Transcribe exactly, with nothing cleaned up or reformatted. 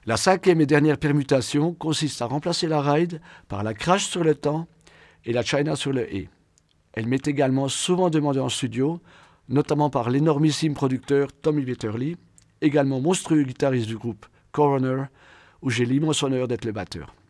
La cinquième et dernière permutation consiste à remplacer la ride par la crash sur le temps et la China sur le et. Elle m'est également souvent demandée en studio, notamment par l'énormissime producteur Tommy Bitterly, également monstrueux guitariste du groupe Coroner, où j'ai l'immense honneur d'être le batteur.